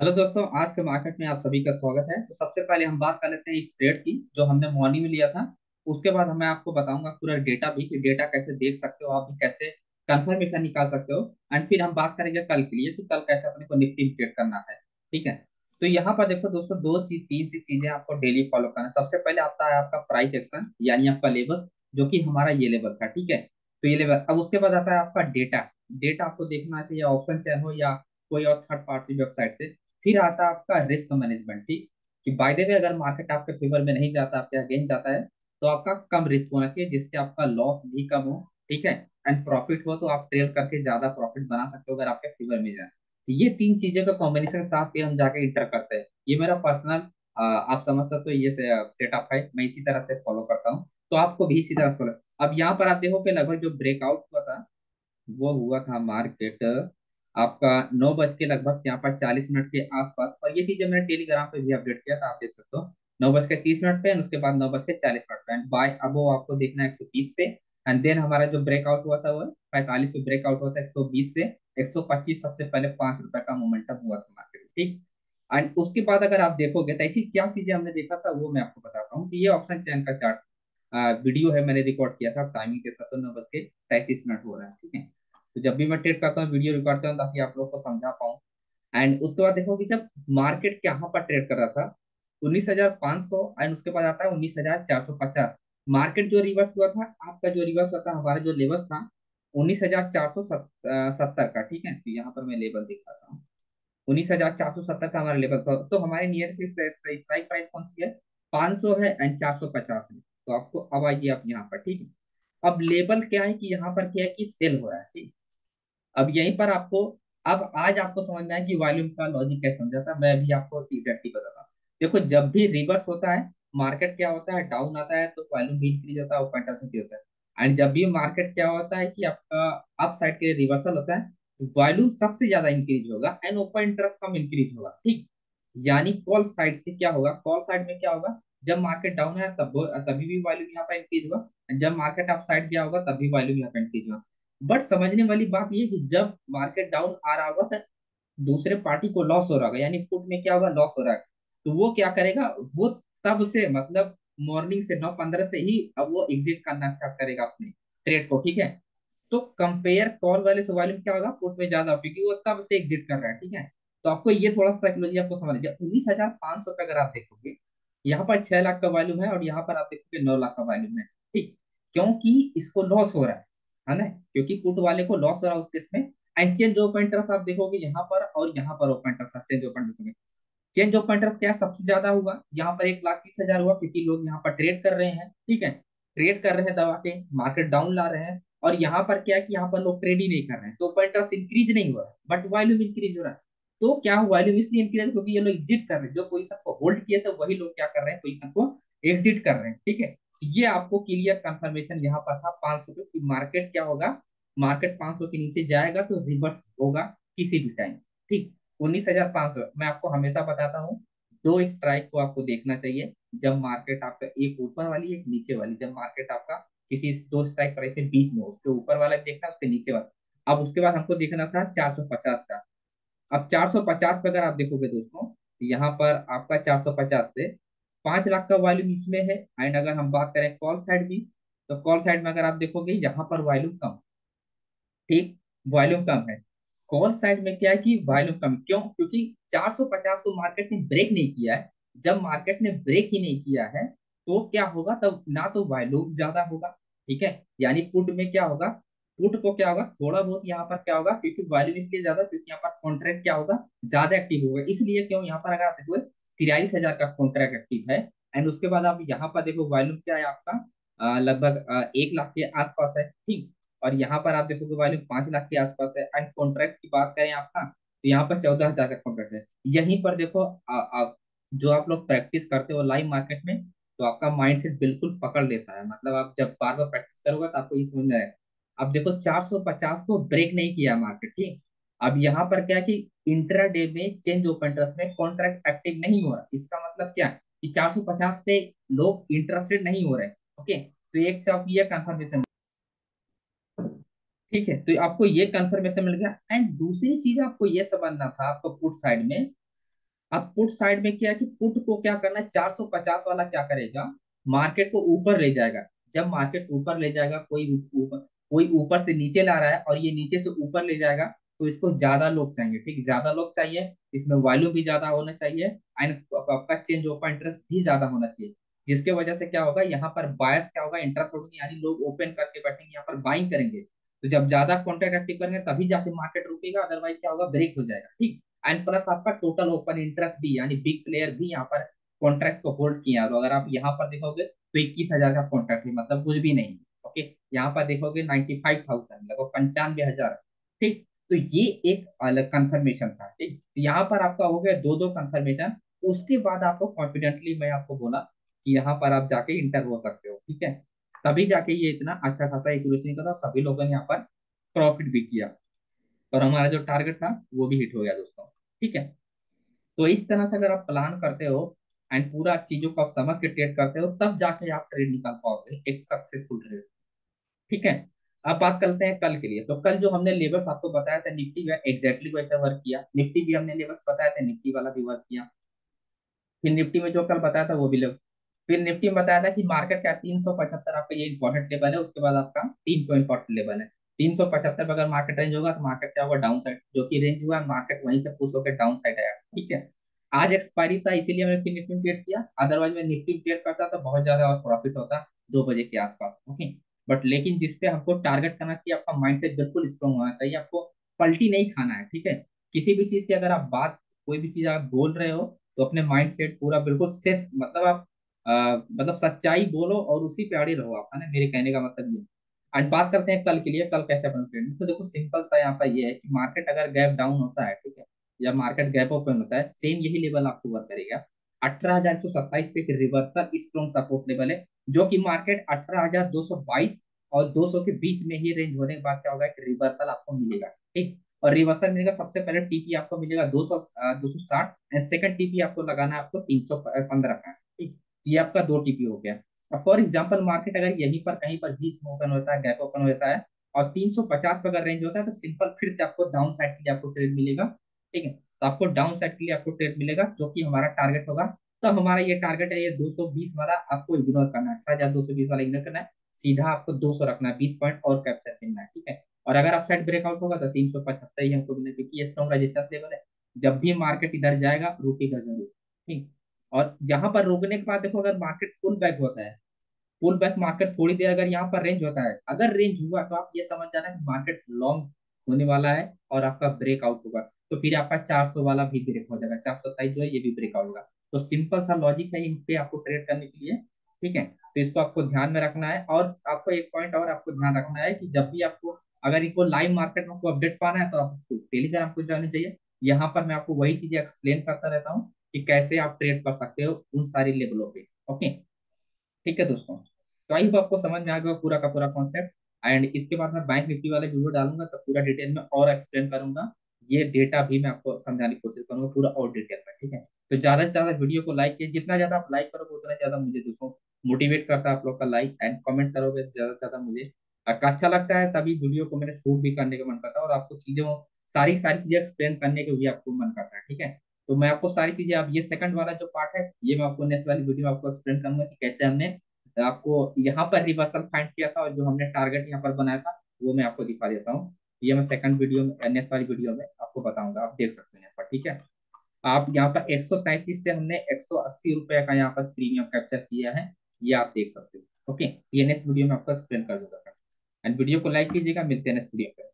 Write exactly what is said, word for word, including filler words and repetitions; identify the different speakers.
Speaker 1: Hello दोस्तों, आज के मार्केट में आप सभी का स्वागत है। तो सबसे पहले हम बात कर लेते हैं इस ट्रेड की जो हमने मॉर्निंग में लिया था। उसके बाद मैं आपको बताऊंगा पूरा डेटा भी कि डेटा कैसे देख सकते हो, आप भी कैसे कंफर्मेशन निकाल सकते हो। एंड फिर हम बात करेंगे कल के लिए कि कल कैसे अपने को निफ्टी में ट्रेड करना है। ठीक है। तो यहाँ पर देखो दोस्तों, दो चीज तीन सी चीजें आपको डेली फॉलो करना है। सबसे पहले आता है आपका प्राइस एक्शन यानी आपका लेवल, जो कि हमारा ये लेवल था। ठीक है। तो ये लेवल, अब उसके बाद आता है आपका डेटा। डेटा आपको देखना चाहिए ऑप्शन चैन हो या कोई और थर्ड पार्टी वेबसाइट से। फिर आता है आपका रिस्क मैनेजमेंट। ठीक, कि बाय द वे अगर मार्केट आपके फेवर में नहीं जाता, आपके अगेंस्ट जाता है, तो आपका कम रिस्क होना चाहिए जिससे आपका लॉस भी कम हो। ठीक है। एंड प्रॉफिट हो तो आप ट्रेड करके ज्यादा प्रॉफिट बना सकते हो अगर आपके फेवर में जाए। तो ये तीन चीजों का कॉम्बिनेशन साथ पे हम जाके इंटर करते हैं। ये मेरा पर्सनल, आप समझ सकते हो, ये सेटअप है, मैं इसी तरह से फॉलो करता हूँ। तो आपको भी इसी तरह से फॉलो। अब यहाँ पर आप देखो कि लगभग जो ब्रेकआउट हुआ था वो हुआ था मार्केट आपका नौ बज के लगभग यहाँ पर चालीस मिनट के आसपास। और ये चीजें मैंने टेलीग्राम पे भी अपडेट किया था, आप देख सकते हो। नौ बज के तीस मिनट पे एंड उसके बाद नौ बज के चालीस मिनट पे एंड बाय अब वो आपको देखना है एक सौ बीस पे। एंड देन हमारा जो ब्रेकआउट हुआ था वो पैंतालीस पे ब्रेकआउट हुआ था, एक सौ बीस से एक सौ पच्चीस सबसे पहले पांच रुपए का मोमेंटम हुआ था मार्केट। ठीक। एंड उसके बाद अगर आप देखोगे तो ऐसी क्या चीजें हमने देखा था वो मैं आपको बताता हूँ कि ये ऑप्शन चैन का चार्ट वीडियो है, मैंने रिकॉर्ड किया था टाइमिंग के साथ। तो नौ बज के तैंतीस मिनट हो रहा है। ठीक है। तो जब भी मैं ट्रेड करता हूँ वीडियो रिकॉर्ड करता हूँ ताकि आप लोग को समझा पाऊँ। एंड उसके बाद देखो कि जब मार्केट यहाँ पर ट्रेड कर रहा था उन्नीस हजार पाँच सौ, एंड उसके बाद आता है उन्नीस हजार चार सौ पचास। मार्केट जो रिवर्स हुआ था, आपका जो रिवर्स हुआ था, हमारा जो लेवल था उन्नीस हजार चार सौ सत्तर का। ठीक है। तो यहाँ पर मैं लेवल दिखाता हूँ। उन्नीस हजार चार सौ सत्तर का हमारा लेवल था। तो हमारे नियर स्ट्राइक प्राइस कौन सी है? पाँच सौ है एंड चार सौ पचास है। तो आपको अब आइए आप यहाँ पर। ठीक है। अब लेवल क्या है कि यहाँ पर क्या है कि सेल हो रहा है। ठीक। अब यहीं पर आपको, अब आज आपको समझना है कि वॉल्यूम का लॉजिक कैसे समझाता है। मैं भी आपको एग्जैक्टली बताता हूँ। देखो, जब भी रिवर्स होता है मार्केट क्या होता है, डाउन आता है तो वॉल्यूम भी इंक्रीज होता है, ओपन इंटरेस्ट होता है। एंड जब भी मार्केट क्या होता है कि आपका अप साइड के लिए रिवर्सल होता है, वॉल्यूम सबसे ज्यादा इंक्रीज होगा एंड ओपन इंटरेस्ट कम इंक्रीज होगा। ठीक। यानी कॉल साइड से क्या होगा, कॉल साइड में क्या होगा, जब मार्केट डाउन है तब तभी भी वॉल्यूम यहाँ पर इंक्रीज होगा, जब मार्केट अप साइड गया होगा तभी वॉल्यूम यहाँ पर इंक्रीज होगा। बट समझने वाली बात ये है कि जब मार्केट डाउन आ रहा होगा तो दूसरे पार्टी को लॉस हो रहा होगा, यानी पुट में क्या होगा, लॉस हो रहा है। तो वो क्या करेगा, वो तब से मतलब मॉर्निंग से नौ पंद्रह से ही अब वो एग्जिट करना स्टार्ट करेगा अपने ट्रेड को। ठीक है। तो कंपेयर कॉल वाले से वॉल्यूम क्या होगा, पुट में ज्यादा होगा, क्योंकि वो तब से एग्जिट कर रहा है। ठीक है। तो आपको ये थोड़ा सा साइकोलॉजी आपको समझ लीजिए। उन्नीस हजार पांच सौ पे अगर आप देखोगे, यहाँ पर छह लाख का वॉल्यूम है और यहाँ पर आप देखोगे नौ लाख का वॉल्यूम है। ठीक। क्योंकि इसको लॉस हो रहा है है ना, क्योंकि पुट वाले को लॉस हो रहा है उस केस में। एंड चेंज ओपन इंटरेस्ट आप देखोगे यहाँ पर और यहाँ पर open interest, change open interest, change open interest क्या सबसे ज्यादा हुआ, यहाँ पर एक लाख तीस हजार हुआ, क्योंकि लोग यहाँ पर ट्रेड कर रहे हैं। ठीक है। ट्रेड कर रहे हैं दबा के, मार्केट डाउन ला रहे हैं। और यहाँ पर क्या है कि यहाँ पर लोग ट्रेड ही नहीं कर रहे हैं, तो ओपन इंटरेस्ट इंक्रीज नहीं हो रहा है बट वॉल्यूम इंक्रीज हो रहा है। तो क्या वॉल्यूम इसलिए इंक्रीज क्योंकि ये लोग एग्जिट कर रहे हैं, जो पोजीशन को होल्ड किए थे वही लोग क्या कर रहे हैं, पोजीशन को एग्जिट कर रहे हैं। ठीक है। ये आपको क्लियर कंफर्मेशन यहाँ पर था पांच सौ पे कि मार्केट क्या होगा, मार्केट पांच सौ के नीचे जाएगा तो रिवर्स होगा किसी भी टाइम। ठीक। उन्नीस हजार पाँच सौ, मैं आपको हमेशा बताता हूँ दो स्ट्राइक को आपको देखना चाहिए। जब मार्केट आपका एक ऊपर वाली एक नीचे वाली, जब मार्केट आपका किसी दो स्ट्राइक प्राइस से बीच में हो, उसके ऊपर वाला भी देखना, उसके नीचे वाला। अब उसके बाद हमको देखना था चार सौ पचास का। अब चार सौ पचास पे अगर आप देखोगे दोस्तों, तो यहाँ पर आपका चार सौ पचास पे पांच लाख का वॉल्यूम इसमें है। एंड अगर हम बात करें कॉल साइड भी, तो कॉल साइड में अगर आप देखोगे यहाँ पर वॉल्यूम कम। ठीक। वॉल्यूम कम है। कॉल साइड में क्या है कि वॉल्यूम कम, क्यों, क्योंकि चार सौ पचास को मार्केट ने ब्रेक नहीं किया है। जब मार्केट ने ब्रेक ही नहीं किया है तो क्या होगा, तब ना तो वॉल्यूम ज्यादा होगा। ठीक है। यानी पुट में क्या होगा, पुट को क्या होगा, थोड़ा बहुत यहाँ पर क्या होगा, क्योंकि वॉल्यूम इसलिए ज्यादा क्योंकि यहाँ पर कॉन्ट्रैक्ट क्या होगा, ज्यादा एक्टिव होगा, इसलिए क्यों यहाँ पर अगर आप देखो तिरालीस हजार का कॉन्ट्रैक्ट एक्टिव है। एंड उसके बाद आप यहाँ पर देखो वॉल्यूम क्या है आपका, अ, लगभग अ, एक लाख के आसपास है। ठीक। और यहाँ पर आप देखोगे वॉल्यूम पांच लाख के आसपास है। एंड कॉन्ट्रैक्ट की बात करें आपका, तो यहाँ पर चौदह हजार का कॉन्ट्रैक्ट है। यहीं पर देखो आ, आ, जो आप लोग प्रैक्टिस करते हो लाइव मार्केट में, तो आपका माइंडसेट बिल्कुल पकड़ लेता है। मतलब आप जब बार बार प्रैक्टिस करोगे तो आपको ये समझ में आएगा। अब देखो चार सौ पचास को ब्रेक नहीं किया मार्केट। ठीक। अब यहाँ पर क्या है कि इंट्रा डे में चेंज ओपन इंटरेस्ट में कॉन्ट्रैक्ट एक्टिव नहीं हो रहा, इसका मतलब क्या कि चार सौ पचास पे लोग इंटरेस्टेड नहीं हो रहे। ओके। तो एक तो आप ये कंफर्मेशन। ठीक है। तो आपको ये कंफर्मेशन मिल गया। एंड दूसरी चीज आपको ये समझना था आपको पुट साइड में अब पुट साइड में क्या है कि पुट को क्या करना है, चार सौ पचास वाला क्या करेगा, मार्केट को ऊपर ले जाएगा। जब मार्केट ऊपर ले जाएगा, कोई ऊपर कोई ऊपर से नीचे ला रहा है और ये नीचे से ऊपर ले जाएगा, तो इसको ज्यादा लोग चाहिए, ठीक, ज्यादा लोग चाहिए, इसमें वॉल्यूम भी ज्यादा होना चाहिए, एंड आपका चेंज ओपन इंटरेस्ट भी ज्यादा होना चाहिए। जिसके वजह से क्या होगा, यहाँ पर बायर्स क्या होगा, इंटरेस्ट होगी, यानी लोग ओपन करके बैठेंगे, यहाँ पर बाइंग करेंगे। तो जब ज्यादा कॉन्ट्रैक्ट एक्टिव करेंगे तभी जाके मार्केट रुकेगा, अदरवाइज क्या होगा, ब्रेक हो जाएगा, ठीक। एंड प्लस आपका टोटल ओपन इंटरेस्ट भी, यानी बिग प्लेयर भी यहाँ पर कॉन्ट्रैक्ट को होल्ड किया। तो अगर आप यहाँ पर देखोगे तो इक्कीस हजार का कॉन्ट्रैक्ट है, मतलब कुछ भी नहीं। ओके, यहाँ पर देखोगे नाइन्टी फाइव थाउजेंड, लगभग पंचानवे हजार, ठीक। तो ये एक अलग कंफर्मेशन था, ठीक। तो यहाँ पर आपका हो गया दो दो कंफर्मेशन। उसके बाद आपको कॉन्फिडेंटली मैं आपको बोला कि यहाँ पर आप जाके इंटर हो सकते हो, ठीक है। तभी जाके ये इतना अच्छा खासा एक्यूरेसी निकला, सभी लोगों ने यहाँ पर प्रॉफिट भी किया, और हमारा जो टारगेट था वो भी हिट हो गया दोस्तों, ठीक है। तो इस तरह से अगर आप प्लान करते हो एंड पूरा चीजों को आप समझ के ट्रेड करते हो, तब जाके आप ट्रेड निकाल पाओगे, एक सक्सेसफुल ट्रेड, ठीक है। अब बात करते हैं कल के लिए। तो कल जो हमने लेवल्स आपको बताया था, निफ्टी में एग्जैक्टली वैसा वर्क किया, निफ्टी भी हमने लेवल्स बताया था, निफ्टी वाला भी वर्क किया। फिर निफ्टी में जो कल बताया था वो भी लोग, फिर निफ्टी में बताया था कि मार्केट का तीन सौ पचहत्तर आपका ये इंपॉर्टेंट लेवल है, उसके बाद आपका तीन सौ इंपॉर्टेंट लेवल है। तीन सौ पचहत्तर पर अगर मार्केट रेंज होगा तो मार्केट क्या होगा, डाउन साइड, जो कि रेंज हुआ मार्केट वहीं से पुश होकर डाउन साइड आया, ठीक है। आज एक्सपायरी था इसीलिए मैंने फिर निफ्टी में ट्रेड किया, अदरवाइज मैं निफ्टी में ट्रेड करता तो बहुत ज्यादा और प्रॉफिट होता दो बजे के आसपास, ओके। बट लेकिन जिसपे हमको टारगेट करना चाहिए, आपका माइंडसेट बिल्कुल स्ट्रॉन्ग होना चाहिए, आपको पलटी नहीं खाना है, ठीक है। किसी भी चीज की अगर आप बात, कोई भी चीज आप बोल रहे हो, तो अपने माइंड सेट पूरा बिल्कुल सेट, मतलब आप अ, मतलब सच्चाई बोलो और उसी पे अड़े रहो आप, है ना, मेरे कहने का मतलब ये। आज बात करते हैं कल के लिए, कल कैसे अपन ट्रेड, तो देखो सिंपल सा यहाँ पर ये है कि मार्केट अगर गैप डाउन होता है, ठीक है, या मार्केट गैप ओपन होता है, सेम यही लेवल आपको वर्क करेगा। अठारह हजार एक सौ सत्ताईस पे एक रिवर्सल स्ट्रॉन्ग सपोर्ट लेवल है, जो कि मार्केट अठारह हजार दो सौ बाईस और दो सौ के बीच में ही रेंज होने के बाद क्या होगा, एक रिवर्सल आपको मिलेगा, ठीक। और रिवर्सल मिलेगा, सबसे पहले टीपी आपको मिलेगा दो सौ दो सौ साठ, सेकंड टीपी आपको लगाना है आपको तीन सौ पंद्रह का, ठीक। ये आपका दो टीपी हो गया। अब फॉर एग्जांपल मार्केट अगर यहीं पर कहीं पर बीच में ओपन होता है, गैप ओपन होता है, और तीन सौ पचास पे अगर रेंज होता है, तो सिंपल फिर से आपको डाउन साइड के लिए आपको ट्रेड मिलेगा, ठीक है। तो आपको डाउन साइड के लिए आपको ट्रेड मिलेगा, जो कि हमारा टारगेट होगा। तो हमारा ये टारगेट है, ये दो सौ बीस वाला आपको इग्नोर करना है, अठारह हजार दो सौ बीस वाला इग्नोर करना है, सीधा आपको दो सौ रखना है, बीस पॉइंट और कैप्चर करना है, ठीक है। और अगर आप साइड ब्रेकआउट होगा तो तीन सौ पचहत्तर ही हमको मिलेगा, क्योंकि ये स्ट्रॉन्ग रेजिस्टेंस लेवल है। जब भी मार्केट इधर जाएगा रुकेगा जरूर, ठीक। और यहाँ पर रोकने के बाद देखो, अगर मार्केट पुल बैक होता है, पुल बैक मार्केट थोड़ी देर अगर यहाँ पर रेंज होता है, अगर रेंज हुआ तो आप ये समझ जाना कि मार्केट लॉन्ग होने वाला है और आपका ब्रेकआउट होगा। तो फिर आपका चार सौ वाला भी ब्रेक हो जाएगा, चार सौ सत्ताईस जो है ये भी ब्रेकआउट होगा। तो सिंपल सा लॉजिक है इन पे आपको ट्रेड करने के लिए, ठीक है। तो इसको आपको ध्यान में रखना है, और आपको एक पॉइंट और आपको ध्यान रखना है कि जब भी आपको, अगर इनको लाइव मार्केट में आपको अपडेट पाना है, तो आपको टेलीग्राम को जाना चाहिए। यहाँ पर मैं आपको वही चीजें एक्सप्लेन करता रहता हूँ कि कैसे आप ट्रेड कर सकते हो उन सारी लेवलों पे, ओके। ठीक है दोस्तों, तो आई होप आपको समझ में आ गया पूरा का पूरा कॉन्सेप्ट। एंड इसके बाद मैं बैंक निफ्टी वाले वीडियो डालूंगा, तो पूरा डिटेल में और एक्सप्लेन करूंगा, ये डेटा भी मैं आपको समझाने की कोशिश करूंगा पूरा और डिटेल में, ठीक है। तो ज्यादा से ज्यादा वीडियो को लाइक कीजिए, जितना ज्यादा आप लाइक करोगे उतना ज्यादा मुझे दोस्तों मोटिवेट करता है आप लोग का लाइक, एंड कमेंट करोगे ज्यादा से ज्यादा मुझे अ- अच्छा लगता है, तभी वीडियो को मैंने शूट भी करने का मन करता है, और आपको चीजों, सारी सारी चीजें एक्सप्लेन करने के भी आपको मन करता है, ठीक है। तो मैं आपको सारी चीजें, अब ये सेकंड वाला जो पार्ट है, ये मैं आपको नेक्स्ट वाली वीडियो में आपको एक्सप्लेन करूंगा कि कैसे हमने आपको यहाँ पर रिवर्सल फाइंड किया था, और जो हमने टारगेट यहाँ पर बनाया था वो मैं आपको दिखा देता हूँ। ये मैं सेकंड वीडियो में, नेक्स्ट वाली वीडियो में आपको बताऊंगा, आप देख सकते हैं यहाँ पर, ठीक है। आप यहाँ पर एक सौ तैंतीस से हमने एक सौ अस्सी रुपए का यहाँ पर प्रीमियम कैप्चर किया है, ये आप देख सकते हो, ओके। ये नेक्स्ट वीडियो में आपको एक्सप्लेन कर दूंगा। एंड वीडियो को लाइक कीजिएगा, मिलते हैं नेक्स्ट वीडियो पे।